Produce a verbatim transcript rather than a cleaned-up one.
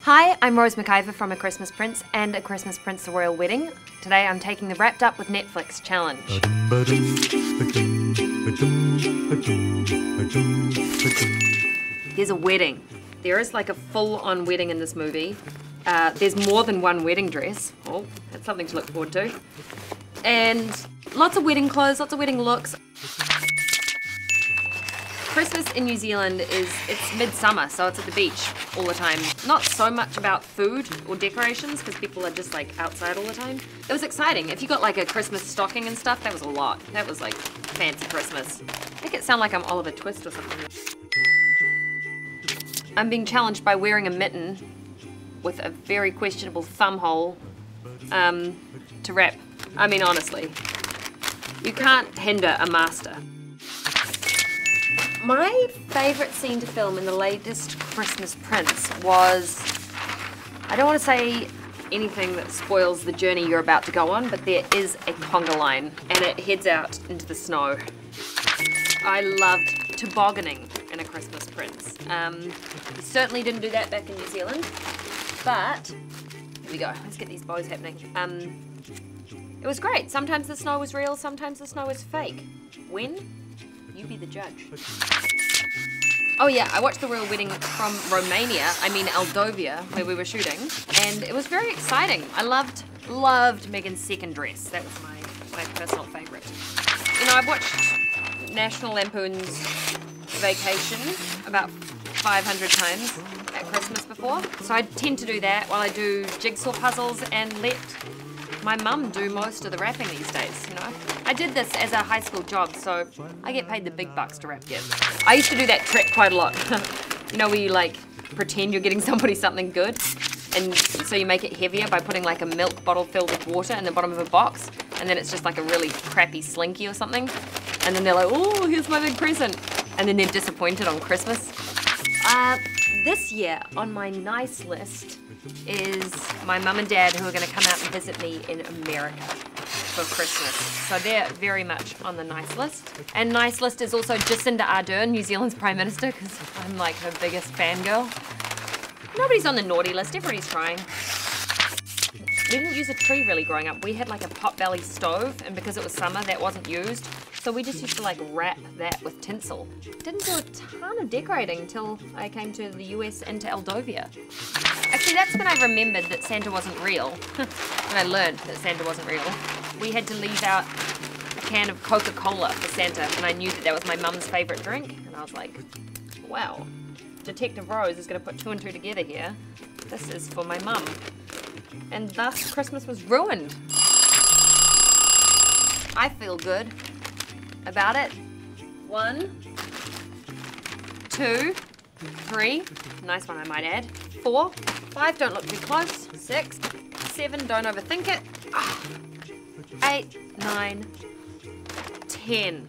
Hi, I'm Rose McIver from A Christmas Prince and A Christmas Prince The Royal Wedding. Today I'm taking the Wrapped Up with Netflix challenge. There's a wedding. There is like a full-on wedding in this movie. Uh, there's more than one wedding dress. Oh, that's something to look forward to. And lots of wedding clothes, lots of wedding looks. Christmas in New Zealand is, it's midsummer, so it's at the beach all the time. Not so much about food or decorations, because people are just like outside all the time. It was exciting. If you got like a Christmas stocking and stuff, that was a lot. That was like fancy Christmas. Make it sound like I'm Oliver Twist or something. I'm being challenged by wearing a mitten with a very questionable thumb hole um, to wrap. I mean, honestly, you can't hinder a master. My favourite scene to film in the latest Christmas Prince was, I don't want to say anything that spoils the journey you're about to go on, but there is a conga line and it heads out into the snow. I loved tobogganing in A Christmas Prince. Um, we certainly didn't do that back in New Zealand, but here we go, let's get these bows happening. Um, it was great. Sometimes the snow was real, sometimes the snow was fake. When? You be the judge. Oh yeah, I watched the royal wedding from Romania, I mean Aldovia, where we were shooting, and it was very exciting. I loved, loved Meghan's second dress. That was my, my personal favourite. You know, I've watched National Lampoon's Vacation about five hundred times at Christmas before, so I tend to do that while I do jigsaw puzzles and let my mum do most of the wrapping these days, you know. I did this as a high school job, so I get paid the big bucks to wrap gifts. I used to do that trick quite a lot. You know, where you like pretend you're getting somebody something good, and so you make it heavier by putting like a milk bottle filled with water in the bottom of a box, and then it's just like a really crappy slinky or something, and then they're like, oh, here's my big present, and then they're disappointed on Christmas. Uh, this year on my nice list is my mum and dad who are going to come out and visit me in America for Christmas. So they're very much on the nice list. And nice list is also Jacinda Ardern, New Zealand's Prime Minister, because I'm like her biggest fangirl. Nobody's on the naughty list, everybody's trying. We didn't use a tree really growing up. We had like a pot-belly stove, and because it was summer, that wasn't used. So we just used to like wrap that with tinsel. Didn't do a ton of decorating until I came to the U S and to Aldovia. Actually, that's when I remembered that Santa wasn't real. When I learned that Santa wasn't real. We had to leave out a can of Coca-Cola for Santa, and I knew that that was my mum's favourite drink. And I was like, wow, Detective Rose is going to put two and two together here. This is for my mum. And thus, Christmas was ruined. I feel good about it. One, two, three, nice one I might add, four, five, don't look too close, six, seven, don't overthink it, oh, eight, nine, ten.